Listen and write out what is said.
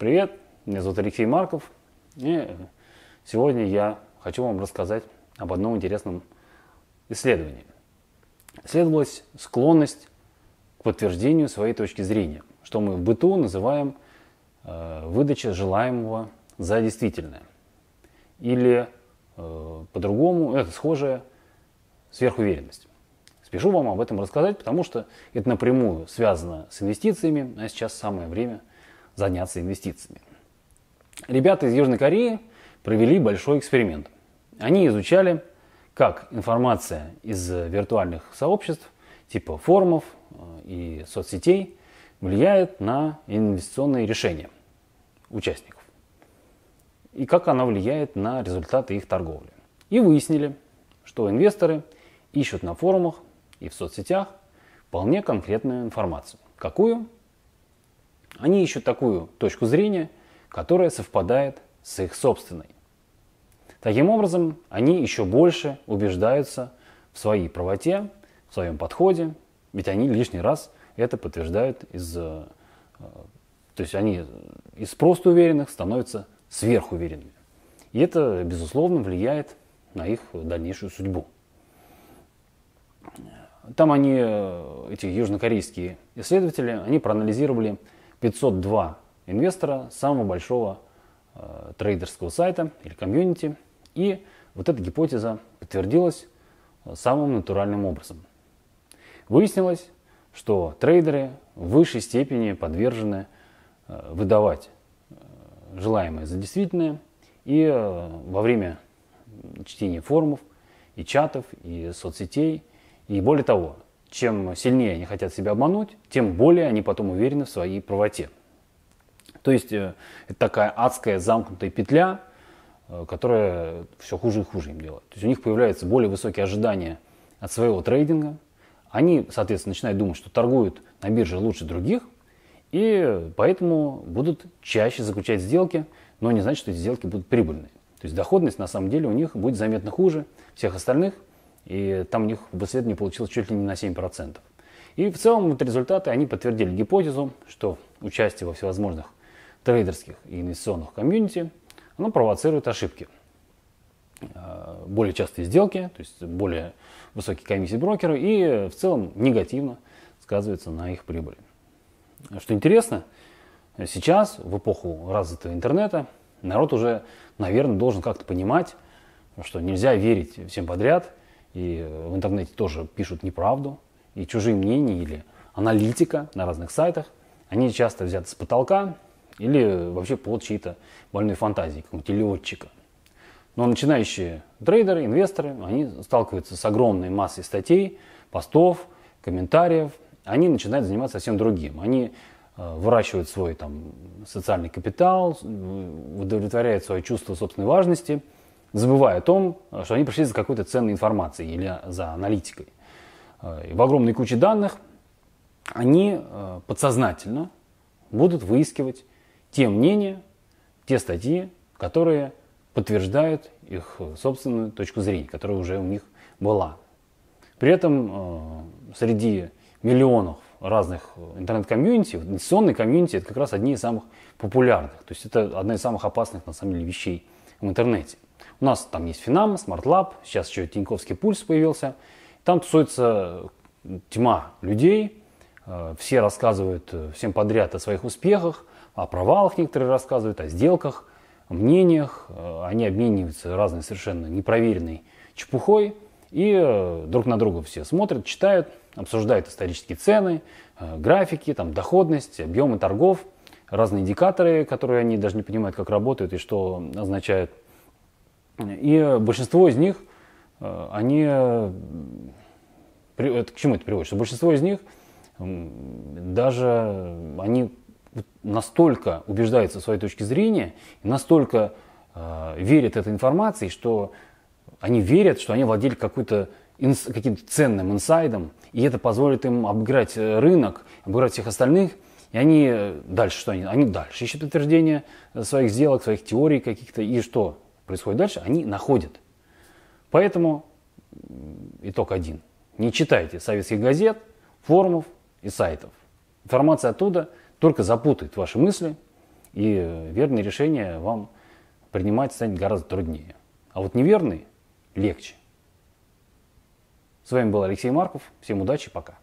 Привет, меня зовут Алексей Марков, и сегодня я хочу вам рассказать об одном интересном исследовании. Исследовалась склонность к подтверждению своей точки зрения, что мы в быту называем выдача желаемого за действительное. Или по-другому, это схожая сверхуверенность. Спешу вам об этом рассказать, потому что это напрямую связано с инвестициями, а сейчас самое время заняться инвестициями. Ребята из Южной Кореи провели большой эксперимент. Они изучали, как информация из виртуальных сообществ, типа форумов и соцсетей, влияет на инвестиционные решения участников. И как она влияет на результаты их торговли. И выяснили, что инвесторы ищут на форумах и в соцсетях вполне конкретную информацию. Какую? Они ищут такую точку зрения, которая совпадает с их собственной. Таким образом, они еще больше убеждаются в своей правоте, в своем подходе, ведь они лишний раз это подтверждают то есть они из просто уверенных становятся сверхуверенными. И это, безусловно, влияет на их дальнейшую судьбу. Там эти южнокорейские исследователи, они проанализировали 502 инвестора самого большого трейдерского сайта или комьюнити. И вот эта гипотеза подтвердилась самым натуральным образом. Выяснилось, что трейдеры в высшей степени подвержены выдавать желаемое за действительное. И во время чтения форумов, и чатов, и соцсетей. И более того, чем сильнее они хотят себя обмануть, тем более они потом уверены в своей правоте. То есть это такая адская замкнутая петля, которая все хуже и хуже им делает. То есть у них появляются более высокие ожидания от своего трейдинга. Они, соответственно, начинают думать, что торгуют на бирже лучше других, и поэтому будут чаще заключать сделки, но не значит, что эти сделки будут прибыльные. То есть доходность на самом деле у них будет заметно хуже всех остальных, и там у них в исследовании получилось чуть ли не на 7%. И в целом вот результаты, они подтвердили гипотезу, что участие во всевозможных трейдерских и инвестиционных комьюнити, оно провоцирует ошибки. Более частые сделки, то есть более высокие комиссии брокера, и в целом негативно сказывается на их прибыли. Что интересно, сейчас, в эпоху развитого интернета, народ уже, наверное, должен как-то понимать, что нельзя верить всем подряд, и в интернете тоже пишут неправду, и чужие мнения или аналитика на разных сайтах, они часто взяты с потолка или вообще плод чьей-то больной фантазии, какого-нибудь летчика. Но начинающие трейдеры, инвесторы, они сталкиваются с огромной массой статей, постов, комментариев, они начинают заниматься совсем другим. Они выращивают свой социальный капитал, удовлетворяют свое чувство собственной важности, забывая о том, что они пришли за какой-то ценной информацией или за аналитикой. И в огромной куче данных они подсознательно будут выискивать те мнения, те статьи, которые подтверждают их собственную точку зрения, которая уже у них была. При этом среди миллионов разных интернет-комьюнити, инвестиционные комьюнити — это как раз одни из самых популярных. То есть это одна из самых опасных, на самом деле, вещей в интернете. У нас там есть Финам, SmartLab, сейчас еще Тиньковский пульс появился. Там тусуется тьма людей, все рассказывают всем подряд о своих успехах, о провалах некоторые рассказывают, о сделках, о мнениях. Они обмениваются разной совершенно непроверенной чепухой, и друг на друга все смотрят, читают, обсуждают исторические цены, графики, доходность, объемы торгов, разные индикаторы, которые они даже не понимают, как работают и что означают. И большинство из них, к чему это приводит? Что большинство из них даже они настолько убеждаются в своей точке зрения, и настолько верят этой информации, что они верят, что они владели каким-то ценным инсайдом, и это позволит им обыграть рынок, обыграть всех остальных. И они дальше что? Они дальше ищут подтверждение своих сделок, своих теорий каких-то. И что происходит дальше? Они находят. Поэтому итог один. Не читайте советских газет, форумов и сайтов. Информация оттуда только запутает ваши мысли и верные решения вам принимать станет гораздо труднее. А вот неверные легче. С вами был Алексей Марков. Всем удачи, пока.